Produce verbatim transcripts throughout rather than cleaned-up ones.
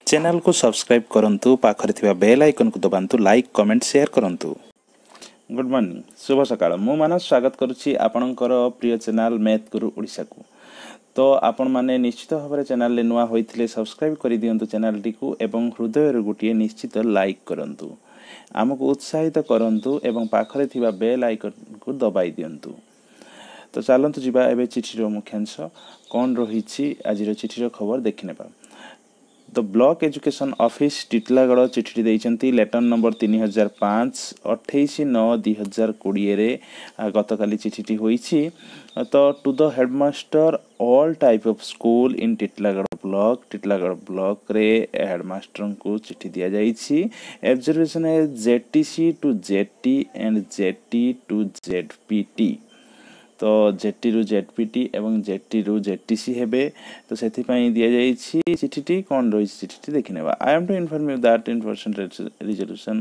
Channel को subscribe करंतु पाखरे थिबा बेल आइकन को दबांतु लाइक कमेंट शेयर करंतु। गुड मॉर्निंग शुभ सकाळ मु मानस स्वागत करुछि आपणकर प्रिय चैनल मैथ गुरु ओडिसा को। तो आपण माने निश्चित भाव चैनल ले नुआ होइथिले सब्सक्राइब करि दियंतु चैनल टी को एवं हृदय रे गुटिए निश्चित लाइक करंतु आमको उत्साहित करंतु एवं पाखरे थिबा बेल आइकन को दबाई दियंतु। तो चलतु जीवा एबे चिठीर मुख्यांश कौन रही आज चिठीर खबर देखने। The block education office Titlagarh चिठी देइचंती लेटर नंबर तीन हजार पाँच अठाईस नौ दुई हजार कोड़े गतकाली चिठीटी होईछि। तो to the headmaster all type of school in Titlagarh block Titlagarh block रे हेडमास्टर को चिठी दिया जाइछि। एब्जर्वेशन है JTC to JT and JT to ZPT. तो जेटी रु जेडपीटी एवं जेटी रु जेटीसी हेबे। तो सेथि पई दिया जाइछि चिठीटी कोन रही चिठीटी देखिनेबा। I am to inform you that in percent resolution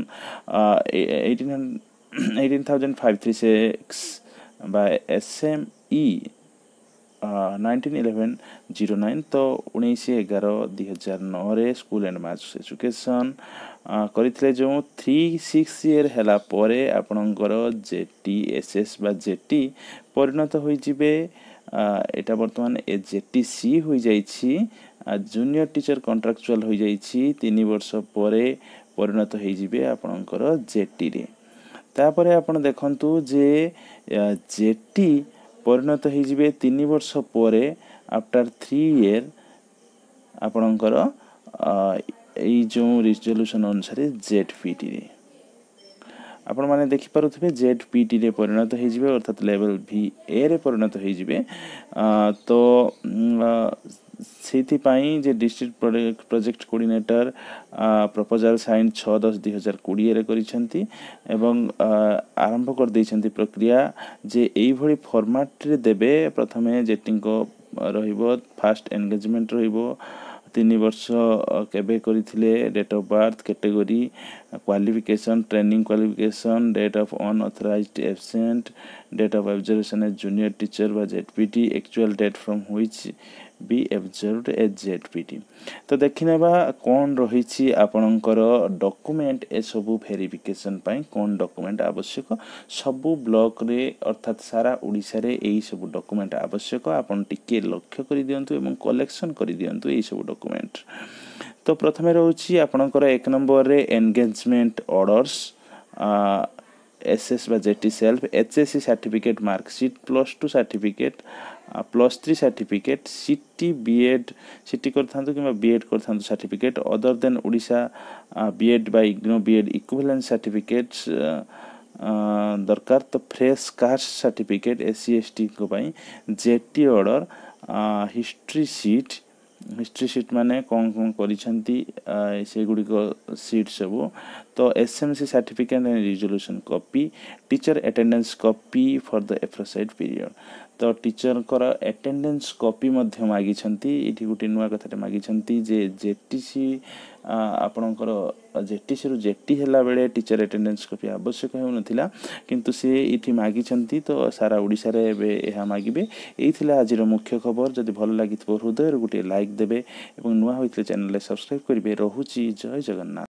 eighteen thousand five three six by SME nineteen eleven zero nine. तो उन्नीस एगार दुई हजार नौ रे स्कूल एंड मास एजुकेशन करथिले जो थ्री सिक्स ईयर हैला परे आपणकर जेटी एसएस बा जेटी परिणत होई जिबे। एटा वर्तमान ए जेटीसी होई जाइछि जूनियर टीचर कॉन्ट्रैक्चुअल होई जाइछि तीन वर्ष परे परिणत होई जिबे आपणकर जेटी रे। तापरे आपण देखंतु जे जेटी परिणत होई जिबे तीन वर्ष परे आफ्टर थ्री ईयर आपणकर एई जो रिजोल्यूशन अनुसार जेडपीटी रे आपण माने देखि पारुथिबे जेडपीटी रे परिणत होई जिबे अर्थात लेवल भी ए रे परिणत होई जिबे। तो सेति पई जे district project coordinator proposal sign छह दस दुई हजार कोड़े रे करिसेंती एवं आरंभ कर दैछंती प्रक्रिया जे एई भली फॉर्मेट रे देबे। प्रथमे जेटिंग को रहिबो फास्ट एंगेजमेंट रहिबो तीन वर्ष केबे करिथिले date of birth category qualification training qualification date of unauthorised absent date of observation as junior teacher बा ZPT actual date from which be observed as ZPT. तो देखिनेबा कौन रही आपणकर डॉक्यूमेंट ए सबु वेरिफिकेशन पई कौन डॉक्यूमेंट आवश्यक सबु ब्लॉक रे अर्थात सारा ओडिसा रे एई सबु डॉक्यूमेंट आवश्यक आपण टिके लक्ष्य करि दियंतु एवं कलेक्शन करि दियंतु एई सबु डॉक्यूमेंट। तो प्रथमे रहउछि आपणकर एक नंबर रे एंगेजमेंट ऑर्डर्स एसएस बा JT self HSC certificate marksheet plus two certificate plus three certificate CT BEd CT करथांतु किबा बीएड करथांतु certificate other than Odisha BEd by IGNOU BEd equivalent certificates दरकार। तो fresh caste certificate SC ST को पई JT order history sheet history sheet माने कौन कौन करिसेंती से गुडी को सीट सब। तो SMC certificate and resolution copy teacher attendance copy for the aforesaid period. तो टीचर कर अटेंडेंस कॉपी मध्य मागी छंती इठी गुटी नुवा कथाटे मागी छंती जे जेटीसी आपणकर जेटीसी रु जेटी हैला बेले टीचर अटेंडेंस कॉपी आवश्यक हो नथिला किंतु से इठी मागी छंती। तो सारा ओडिसा रे एबे एहा मागिबे। एई थिला आजिर मुख्य खबर। जदि भल लागिथबो हृदय रे गुटी लाइक देबे एवं नुवा होइतले चैनल ले सब्सक्राइब करिवे। रहुची जय जगन्नाथ।